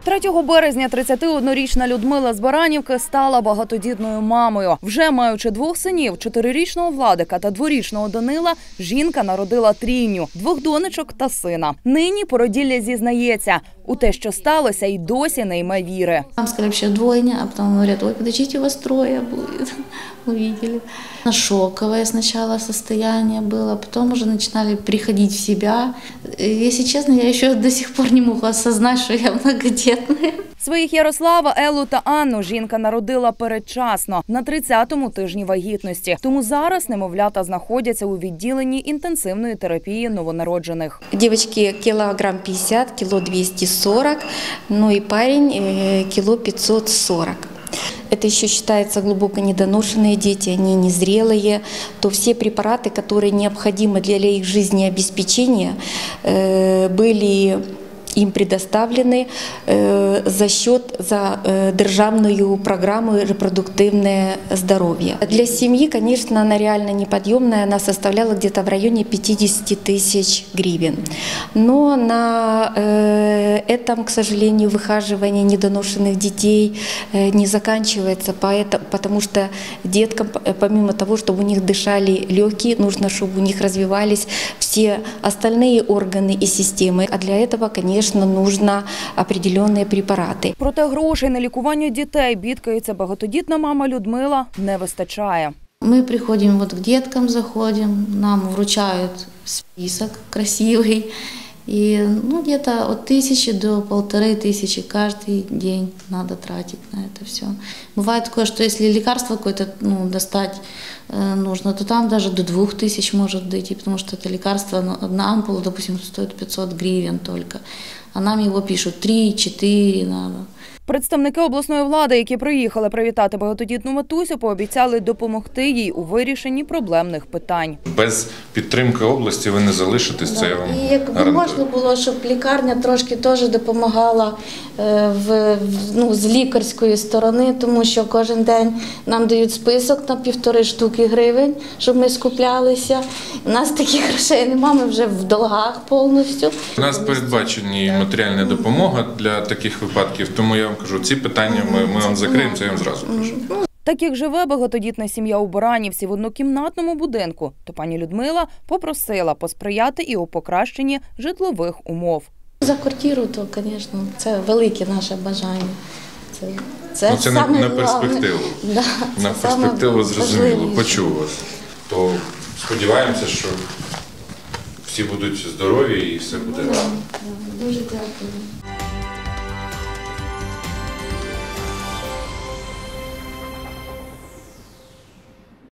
3 березня 31-річна Людмила з Баранівки стала багатодітною мамою. Вже маючи 2 синів, 4-річного Владика та 2-річного Данила, жінка народила трійню – 2 донечок та сина. Нині породілля зізнається, у те, що сталося, й досі не йме віри. Нам сказали, що 2, а потім говорять, ой, подождите, у вас 3 буде. Увидели. Шоковое сначала состояние было, потом уже начинали приходить в себя. Если честно, я еще до сих пор не могу осознать, что я многодетная. Своїх Ярослава, Еллу та Анну жінка народила передчасно, на 30-му тижні вагітності. Тому зараз немовлята знаходяться у відділенні інтенсивної терапії новонароджених. Девочки килограмм 50, кило 240, ну и парень кило 540. Это еще считается глубоко недоношенные дети, они незрелые, то все препараты, которые необходимы для их жизнеобеспечения, были им предоставлены за державную программу «Репродуктивное здоровье». Для семьи, конечно, она реально неподъемная, она составляла где-то в районе 50 тысяч гривен. Но на этом, к сожалению, выхаживание недоношенных детей не заканчивается, потому что деткам, помимо того, чтобы у них дышали легкие, нужно, чтобы у них развивались все остальные органы и системы. А для этого, конечно, нужно определенные препараты. Проте грошей на лікування дітей, бідкається багатодітна мама Людмила, не вистачає. Мы приходим вот к деткам, заходим, нам вручают список красивый. И где-то от 1000 до 1500 каждый день надо тратить на это все. Бывает такое, что если лекарство какое-то достать нужно, то там даже до 2000 может дойти, потому что это лекарство, одна ампула, допустим, стоит 500 гривен только. А нам его пишут 3-4 надо. Представники обласної влади, які приїхали привітати багатодітну матусю, пообіцяли допомогти їй у вирішенні проблемних питань. Без підтримки області ви не залишитесь, це я вам гарантую. І якби можна було, щоб лікарня трошки теж допомагала з лікарської сторони, тому що кожен день нам дають список на 1,5 штуки гривень, щоб ми скуплялися. У нас таких грошей немає, ми вже в долгах повністю. У нас передбачені матеріальна допомога для таких випадків, тому я вам кажу, ці питання ми вам закриємо, це я вам зразу кажу. Так як живе багатодітна сім'я у Баранівці в однокімнатному будинку, то пані Людмила попросила посприяти і у покращенні житлових умов. За квартиру, то, звісно, це велике наше бажання. Це на перспективу. Да, на перспективу, зрозуміло, почув вас. То сподіваємося, що всі будуть здорові і все буде гарно. Дуже дякую.